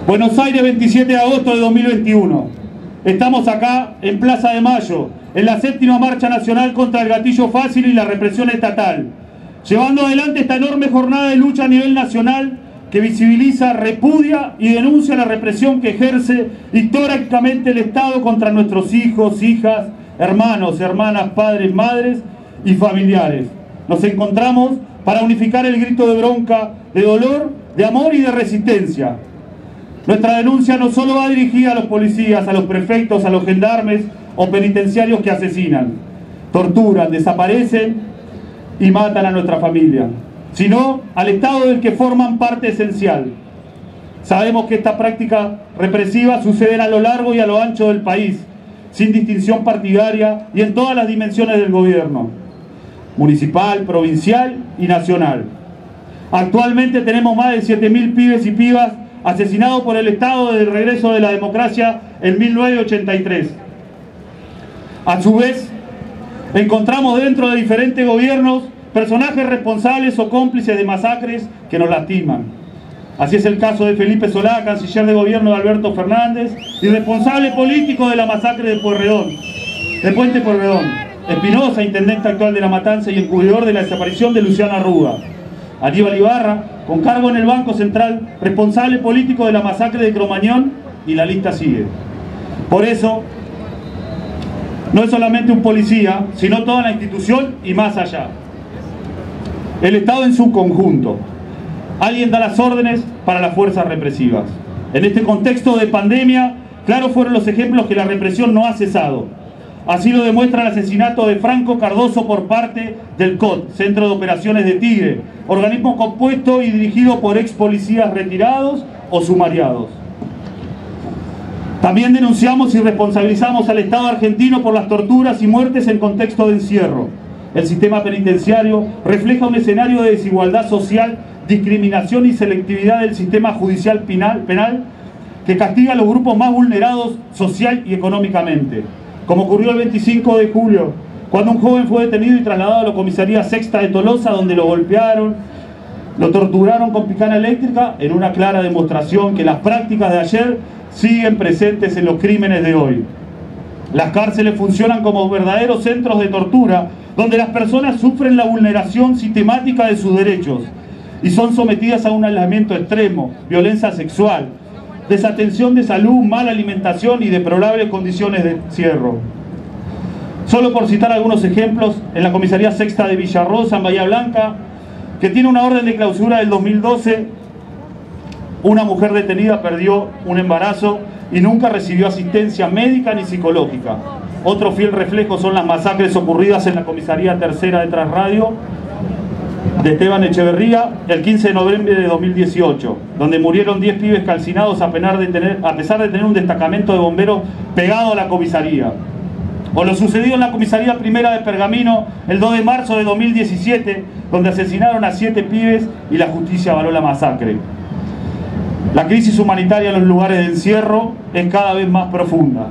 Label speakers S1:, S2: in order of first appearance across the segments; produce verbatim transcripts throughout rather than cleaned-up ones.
S1: Buenos Aires, veintisiete de agosto de dos mil veintiuno. Estamos acá en Plaza de Mayo, en la séptima marcha nacional contra el gatillo fácil y la represión estatal, llevando adelante esta enorme jornada de lucha a nivel nacional que visibiliza, repudia y denuncia la represión que ejerce históricamente el Estado contra nuestros hijos, hijas, hermanos, hermanas, padres, madres y familiares. Nos encontramos para unificar el grito de bronca, de dolor, de amor y de resistencia. Nuestra denuncia no solo va dirigida a los policías, a los prefectos, a los gendarmes o penitenciarios que asesinan, torturan, desaparecen y matan a nuestra familia, sino al Estado del que forman parte esencial. Sabemos que esta práctica represiva sucede a lo largo y a lo ancho del país, sin distinción partidaria y en todas las dimensiones del gobierno, municipal, provincial y nacional. Actualmente tenemos más de siete mil pibes y pibas asesinados por el Estado desde el regreso de la democracia en mil novecientos ochenta y tres. A su vez, encontramos dentro de diferentes gobiernos personajes responsables o cómplices de masacres que nos lastiman. Así es el caso de Felipe Solá, canciller de gobierno de Alberto Fernández y responsable político de la masacre de Pueyrredón, de Puente Pueyrredón. Espinosa, intendente actual de La Matanza y encubridor de la desaparición de Luciana Arruga. Aníbal Ibarra, con cargo en el Banco Central, responsable político de la masacre de Cromañón, y la lista sigue. Por eso, no es solamente un policía, sino toda la institución y más allá. El Estado en su conjunto. Alguien da las órdenes para las fuerzas represivas. En este contexto de pandemia, claros fueron los ejemplos que la represión no ha cesado. Así lo demuestra el asesinato de Franco Cardoso por parte del C O T, Centro de Operaciones de Tigre, organismo compuesto y dirigido por ex policías retirados o sumariados. También denunciamos y responsabilizamos al Estado argentino por las torturas y muertes en contexto de encierro. El sistema penitenciario refleja un escenario de desigualdad social, discriminación y selectividad del sistema judicial penal, penal que castiga a los grupos más vulnerados social y económicamente. Como ocurrió el veinticinco de julio, cuando un joven fue detenido y trasladado a la comisaría sexta de Tolosa, donde lo golpearon, lo torturaron con picana eléctrica, en una clara demostración que las prácticas de ayer siguen presentes en los crímenes de hoy. Las cárceles funcionan como verdaderos centros de tortura, donde las personas sufren la vulneración sistemática de sus derechos y son sometidas a un aislamiento extremo, violencia sexual, desatención de salud, mala alimentación y deplorables condiciones de encierro. Solo por citar algunos ejemplos, en la comisaría sexta de Villarrosa, en Bahía Blanca, que tiene una orden de clausura del dos mil doce, una mujer detenida perdió un embarazo y nunca recibió asistencia médica ni psicológica. Otro fiel reflejo son las masacres ocurridas en la comisaría tercera de Transradio de Esteban Echeverría el quince de noviembre de dos mil dieciocho, donde murieron diez pibes calcinados a, de tener, a pesar de tener un destacamento de bomberos pegado a la comisaría. O lo sucedido en la comisaría primera de Pergamino el dos de marzo de dos mil diecisiete, donde asesinaron a siete pibes y la justicia avaló la masacre. La crisis humanitaria en los lugares de encierro es cada vez más profunda.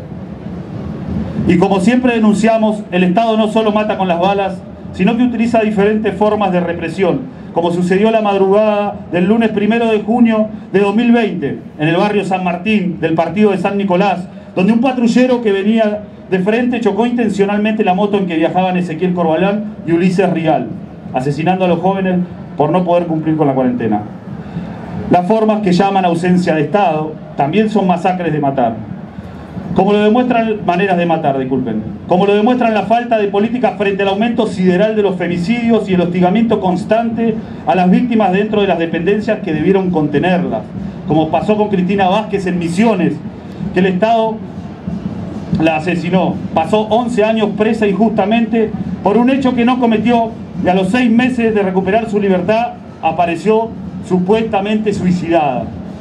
S1: Y como siempre denunciamos, el Estado no solo mata con las balas, sino que utiliza diferentes formas de represión, como sucedió la madrugada del lunes primero de junio de dos mil veinte, en el barrio San Martín del partido de San Nicolás, donde un patrullero que venía de frente chocó intencionalmente la moto en que viajaban Ezequiel Corbalán y Ulises Rial, asesinando a los jóvenes por no poder cumplir con la cuarentena. Las formas que llaman ausencia de Estado también son masacres de matar. Como lo demuestran maneras de matar, disculpen. Como lo demuestran la falta de política frente al aumento sideral de los femicidios y el hostigamiento constante a las víctimas dentro de las dependencias que debieron contenerlas. Como pasó con Cristina Vázquez en Misiones, que el Estado la asesinó. Pasó once años presa injustamente por un hecho que no cometió y a los seis meses de recuperar su libertad apareció supuestamente suicidada.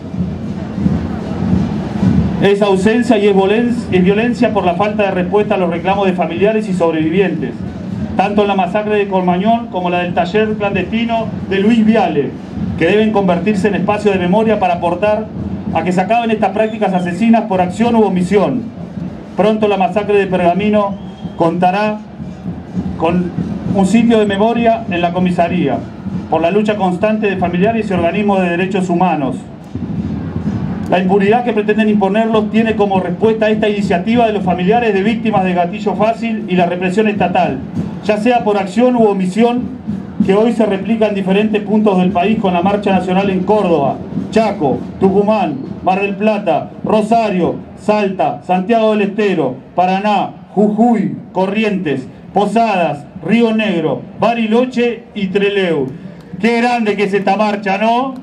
S1: Es ausencia y es violencia por la falta de respuesta a los reclamos de familiares y sobrevivientes, tanto en la masacre de Cromañón como la del taller clandestino de Luis Viale, que deben convertirse en espacio de memoria para aportar a que se acaben estas prácticas asesinas por acción u omisión. Pronto la masacre de Pergamino contará con un sitio de memoria en la comisaría, por la lucha constante de familiares y organismos de derechos humanos. La impunidad que pretenden imponerlos tiene como respuesta a esta iniciativa de los familiares de víctimas de gatillo fácil y la represión estatal, ya sea por acción u omisión, que hoy se replica en diferentes puntos del país con la marcha nacional en Córdoba, Chaco, Tucumán, Mar del Plata, Rosario, Salta, Santiago del Estero, Paraná, Jujuy, Corrientes, Posadas, Río Negro, Bariloche y Trelew. Qué grande que es esta marcha, ¿no?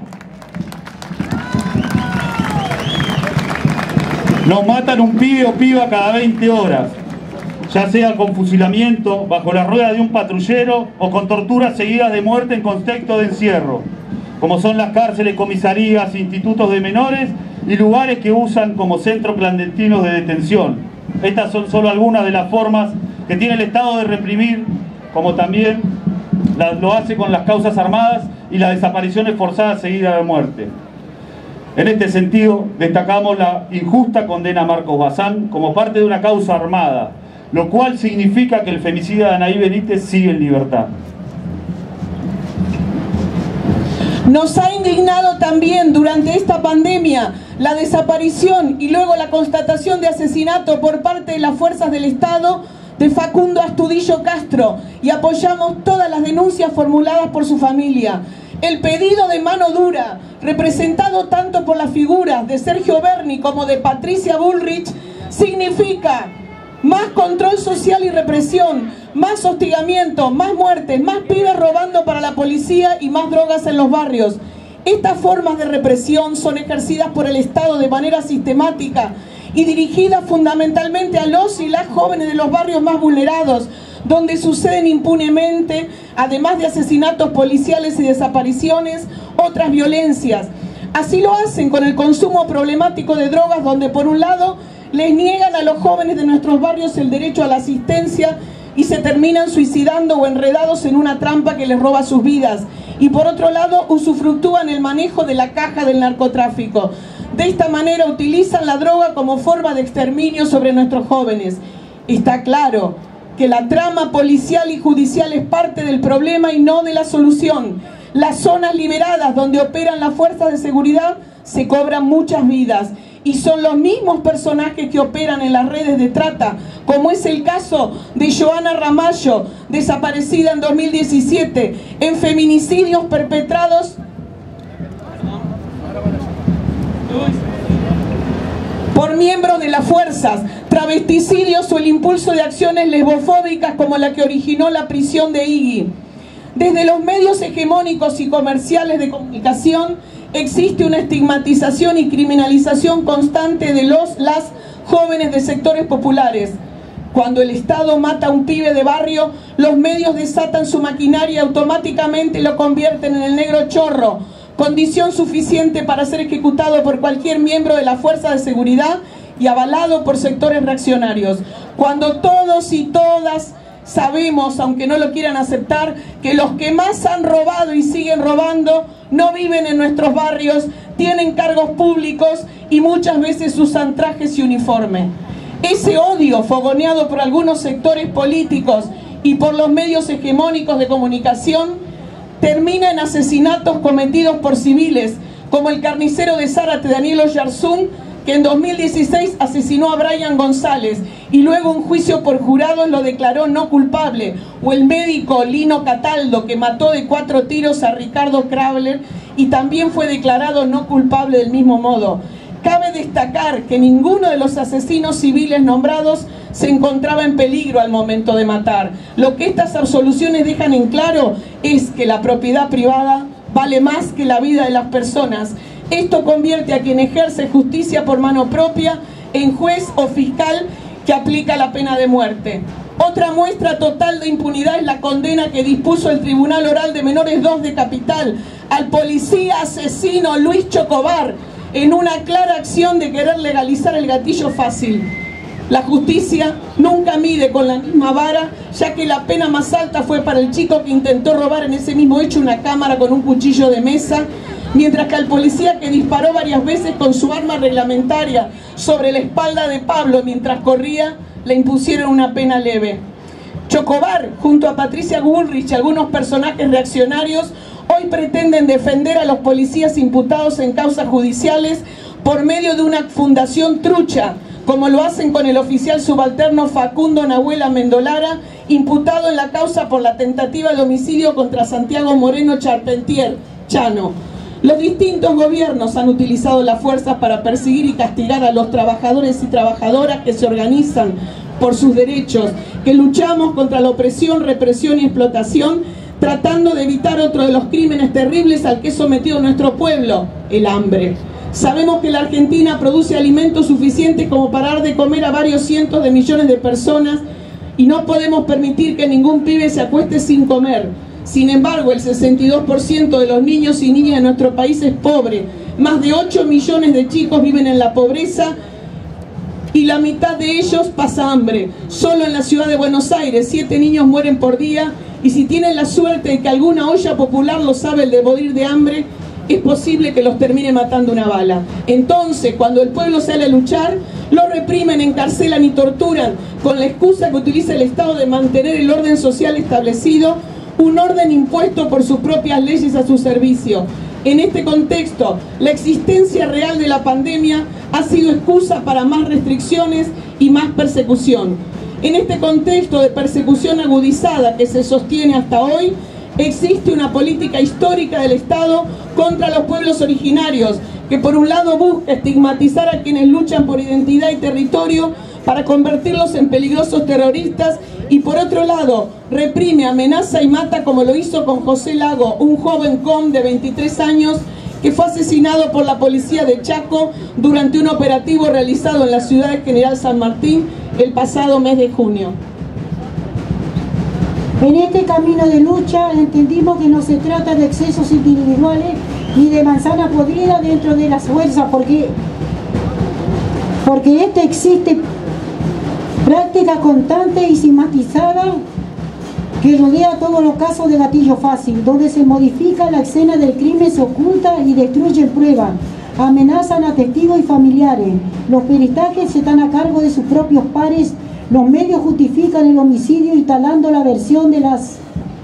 S1: Nos matan un pibe o piba cada veinte horas, ya sea con fusilamiento, bajo la rueda de un patrullero o con torturas seguidas de muerte en contexto de encierro, como son las cárceles, comisarías, institutos de menores y lugares que usan como centros clandestinos de detención. Estas son solo algunas de las formas que tiene el Estado de reprimir, como también lo hace con las causas armadas y las desapariciones forzadas seguidas de muerte. En este sentido, destacamos la injusta condena a Marcos Bazán como parte de una causa armada, lo cual significa que el femicida de Anaí Benítez sigue en libertad.
S2: Nos ha indignado también durante esta pandemia la desaparición y luego la constatación de asesinato por parte de las fuerzas del Estado de Facundo Astudillo Castro, y apoyamos todas las denuncias formuladas por su familia. El pedido de mano dura, representado tanto por las figuras de Sergio Berni como de Patricia Bullrich, significa más control social y represión, más hostigamiento, más muertes, más pibes robando para la policía y más drogas en los barrios. Estas formas de represión son ejercidas por el Estado de manera sistemática y dirigidas fundamentalmente a los y las jóvenes de los barrios más vulnerados, donde suceden impunemente, además de asesinatos policiales y desapariciones, otras violencias. Así lo hacen con el consumo problemático de drogas, donde por un lado les niegan a los jóvenes de nuestros barrios el derecho a la asistencia y se terminan suicidando o enredados en una trampa que les roba sus vidas. Y por otro lado, usufructúan el manejo de la caja del narcotráfico. De esta manera utilizan la droga como forma de exterminio sobre nuestros jóvenes. Está claro que la trama policial y judicial es parte del problema y no de la solución. Las zonas liberadas donde operan las fuerzas de seguridad se cobran muchas vidas. Y son los mismos personajes que operan en las redes de trata, como es el caso de Joana Ramallo, desaparecida en dos mil diecisiete, en feminicidios perpetrados por miembros de las fuerzas, travesticidios o el impulso de acciones lesbofóbicas como la que originó la prisión de Iggy. Desde los medios hegemónicos y comerciales de comunicación existe una estigmatización y criminalización constante de los, las jóvenes de sectores populares. Cuando el Estado mata a un pibe de barrio, los medios desatan su maquinaria y automáticamente lo convierten en el negro chorro, condición suficiente para ser ejecutado por cualquier miembro de la fuerza de seguridad y avalado por sectores reaccionarios. Cuando todos y todas sabemos, aunque no lo quieran aceptar, que los que más han robado y siguen robando no viven en nuestros barrios, tienen cargos públicos y muchas veces usan trajes y uniforme. Ese odio fogoneado por algunos sectores políticos y por los medios hegemónicos de comunicación termina en asesinatos cometidos por civiles, como el carnicero de Zárate, Daniel Oyarzún, que en dos mil dieciséis asesinó a Brian González y luego un juicio por jurados lo declaró no culpable, o el médico Lino Cataldo, que mató de cuatro tiros a Ricardo Krabler y también fue declarado no culpable del mismo modo. Cabe destacar que ninguno de los asesinos civiles nombrados se encontraba en peligro al momento de matar. Lo que estas absoluciones dejan en claro es que la propiedad privada vale más que la vida de las personas. Esto convierte a quien ejerce justicia por mano propia en juez o fiscal que aplica la pena de muerte. Otra muestra total de impunidad es la condena que dispuso el Tribunal Oral de Menores dos de Capital al policía asesino Luis Chocobar, en una clara acción de querer legalizar el gatillo fácil. La justicia nunca mide con la misma vara, ya que la pena más alta fue para el chico que intentó robar en ese mismo hecho una cámara con un cuchillo de mesa, mientras que al policía que disparó varias veces con su arma reglamentaria sobre la espalda de Pablo mientras corría, le impusieron una pena leve. Chocobar, junto a Patricia Bullrich y algunos personajes reaccionarios, hoy pretenden defender a los policías imputados en causas judiciales por medio de una fundación trucha, como lo hacen con el oficial subalterno Facundo Nahuel Amendolara, imputado en la causa por la tentativa de homicidio contra Santiago Moreno Charpentier, Chano. Los distintos gobiernos han utilizado las fuerzas para perseguir y castigar a los trabajadores y trabajadoras que se organizan por sus derechos, que luchamos contra la opresión, represión y explotación, tratando de evitar otro de los crímenes terribles al que es sometido nuestro pueblo, el hambre. Sabemos que la Argentina produce alimentos suficientes como para dar de comer a varios cientos de millones de personas y no podemos permitir que ningún pibe se acueste sin comer. Sin embargo, el sesenta y dos por ciento de los niños y niñas de nuestro país es pobre. Más de ocho millones de chicos viven en la pobreza y la mitad de ellos pasa hambre. Solo en la ciudad de Buenos Aires, siete niños mueren por día, y si tienen la suerte de que alguna olla popular los sabe el de morir de hambre, es posible que los termine matando una bala. Entonces, cuando el pueblo sale a luchar, los reprimen, encarcelan y torturan con la excusa que utiliza el Estado de mantener el orden social establecido, un orden impuesto por sus propias leyes a su servicio. En este contexto, la existencia real de la pandemia ha sido excusa para más restricciones y más persecución. En este contexto de persecución agudizada que se sostiene hasta hoy, existe una política histórica del Estado contra los pueblos originarios, que por un lado busca estigmatizar a quienes luchan por identidad y territorio para convertirlos en peligrosos terroristas, y por otro lado reprime, amenaza y mata, como lo hizo con José Lago, un joven com de veintitrés años que fue asesinado por la policía de Chaco durante un operativo realizado en la ciudad de General San Martín el pasado mes de junio.
S3: En este camino de lucha entendimos que no se trata de excesos individuales ni de manzana podrida dentro de las fuerzas, porque, porque este existe práctica constante y sistematizada que rodea todos los casos de gatillo fácil, donde se modifica la escena del crimen, se oculta y destruyen pruebas, amenazan a testigos y familiares, los peritajes están a cargo de sus propios pares, los medios justifican el homicidio instalando la versión de las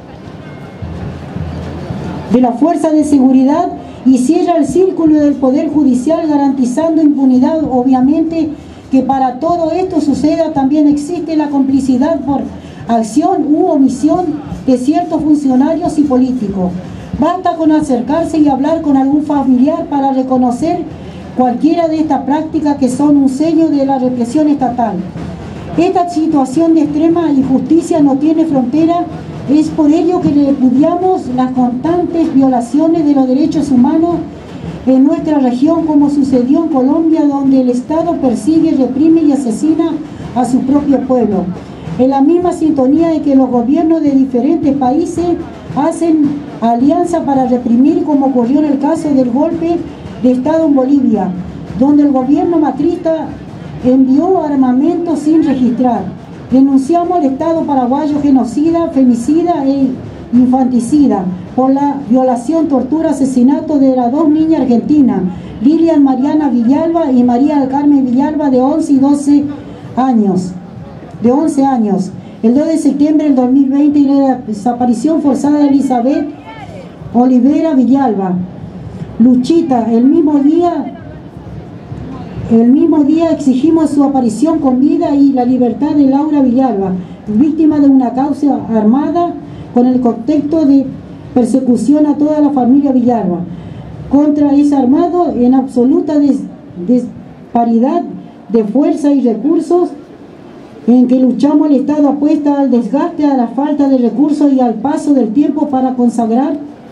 S3: de la fuerza de seguridad y cierra el círculo del Poder Judicial garantizando impunidad. Obviamente que para todo esto suceda también existe la complicidad por acción u omisión de ciertos funcionarios y políticos. Basta con acercarse y hablar con algún familiar para reconocer cualquiera de estas prácticas que son un sello de la represión estatal. Esta situación de extrema injusticia no tiene frontera, es por ello que repudiamos las constantes violaciones de los derechos humanos en nuestra región, como sucedió en Colombia, donde el Estado persigue, reprime y asesina a su propio pueblo. En la misma sintonía de que los gobiernos de diferentes países hacen alianza para reprimir, como ocurrió en el caso del golpe de Estado en Bolivia, donde el gobierno macrista envió armamento sin registrar. Denunciamos al Estado paraguayo genocida, femicida e infanticida por la violación, tortura, asesinato de las dos niñas argentinas, Lilian Mariana Villalba y María del Carmen Villalba, de once y doce años. De once años. El dos de septiembre del dos mil veinte, y la desaparición forzada de Elizabeth Olivera Villalba. Luchita, el mismo día El mismo día exigimos su aparición con vida y la libertad de Laura Villalba, víctima de una causa armada con el contexto de persecución a toda la familia Villalba. Contra ese armado en absoluta disparidad de fuerza y recursos en que luchamos, el Estado apuesta al desgaste, a la falta de recursos y al paso del tiempo para consagrar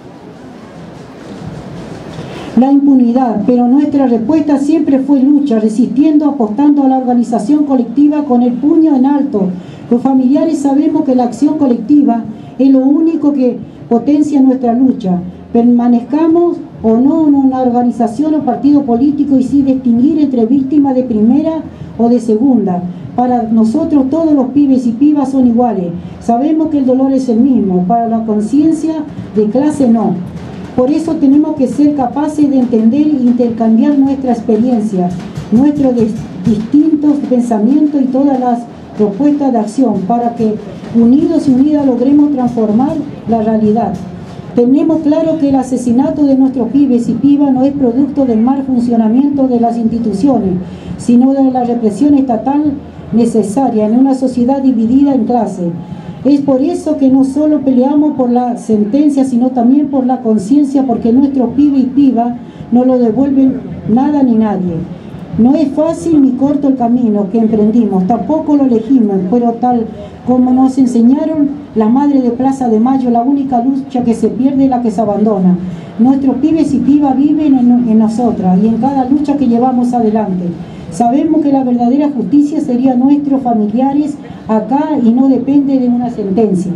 S3: la impunidad, pero nuestra respuesta siempre fue lucha, resistiendo, apostando a la organización colectiva con el puño en alto. Los familiares sabemos que la acción colectiva es lo único que potencia nuestra lucha. Permanezcamos o no en una organización o partido político y sin distinguir entre víctimas de primera o de segunda. Para nosotros todos los pibes y pibas son iguales. Sabemos que el dolor es el mismo, para la conciencia de clase no. Por eso tenemos que ser capaces de entender e intercambiar nuestra experiencia, nuestros distintos pensamientos y todas las propuestas de acción para que unidos y unidas logremos transformar la realidad. Tenemos claro que el asesinato de nuestros pibes y pibas no es producto del mal funcionamiento de las instituciones, sino de la represión estatal necesaria en una sociedad dividida en clases. Es por eso que no solo peleamos por la sentencia, sino también por la conciencia, porque nuestros pibes y pibas no lo devuelven nada ni nadie. No es fácil ni corto el camino que emprendimos, tampoco lo elegimos, pero tal como nos enseñaron las madres de Plaza de Mayo, la única lucha que se pierde es la que se abandona. Nuestros pibes y pibas viven en, en nosotras y en cada lucha que llevamos adelante. Sabemos que la verdadera justicia sería nuestros familiares acá y no depende de una sentencia.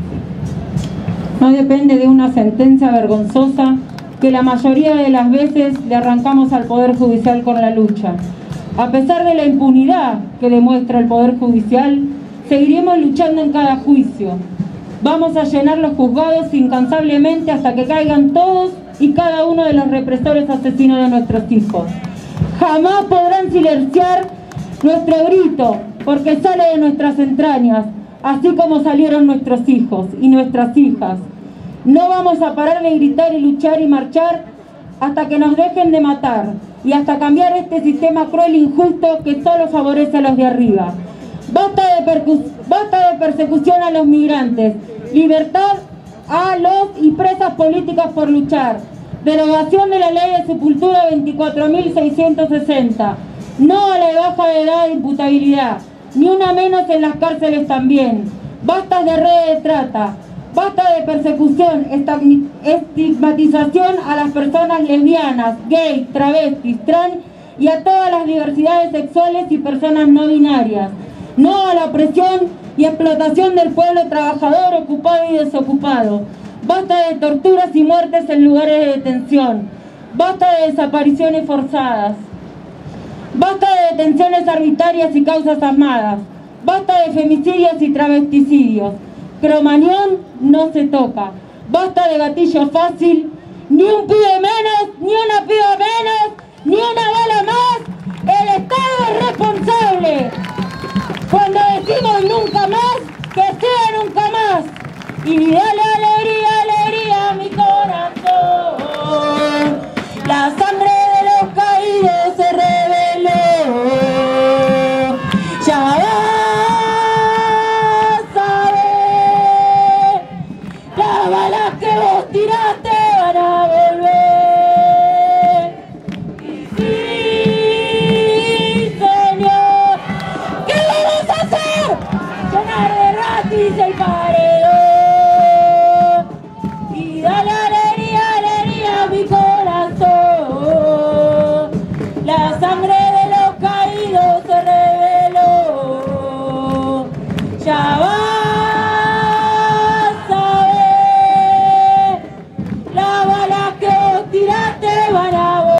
S4: No depende de una sentencia vergonzosa que la mayoría de las veces le arrancamos al Poder Judicial con la lucha. A pesar de la impunidad que demuestra el Poder Judicial, seguiremos luchando en cada juicio. Vamos a llenar los juzgados incansablemente hasta que caigan todos y cada uno de los represores asesinos de nuestros hijos. Jamás podrán silenciar nuestro grito, porque sale de nuestras entrañas, así como salieron nuestros hijos y nuestras hijas. No vamos a parar de gritar y luchar y marchar hasta que nos dejen de matar y hasta cambiar este sistema cruel e injusto que solo favorece a los de arriba. Basta de, basta de persecución a los migrantes, libertad a los y presas políticas por luchar, derogación de la ley de sepultura veinticuatro mil seiscientos sesenta, no a la baja de edad de imputabilidad, ni una menos en las cárceles también. Basta de redes de trata, basta de persecución, estigmatización a las personas lesbianas, gays, travestis, trans y a todas las diversidades sexuales y personas no binarias. No a la opresión y explotación del pueblo trabajador, ocupado y desocupado. Basta de torturas y muertes en lugares de detención. Basta de desapariciones forzadas. Basta de detenciones arbitrarias y causas armadas. Basta de femicidios y travesticidios. Cromañón no se toca. Basta de gatillo fácil. Ni un pibe menos, ni una piba menos, ni una bala más. El Estado es responsable. Cuando decimos nunca más, que sea nunca más. Y dale alegría, alegría a mi corazón. La sangre de los caídos se reveló. Ya vas a ver, las balas que vos tiraste van a volver. Y sí, señor, ¿qué vamos a hacer? Llenar de ratis el paredón. Y dale alegría, alegría a mi corazón. La sangre